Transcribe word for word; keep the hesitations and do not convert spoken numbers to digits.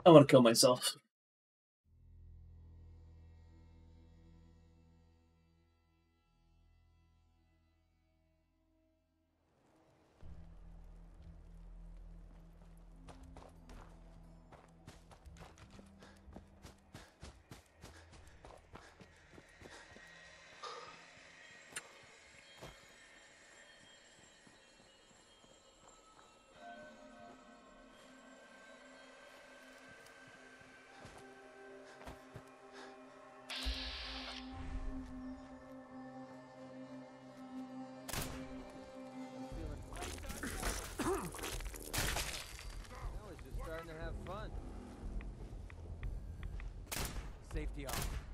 I want to kill myself. Now it's just starting to have fun. Safety off.